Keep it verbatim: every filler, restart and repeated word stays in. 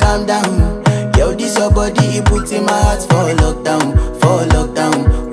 calm down. Yo, this your body, it puts in my heart for lockdown, for lockdown.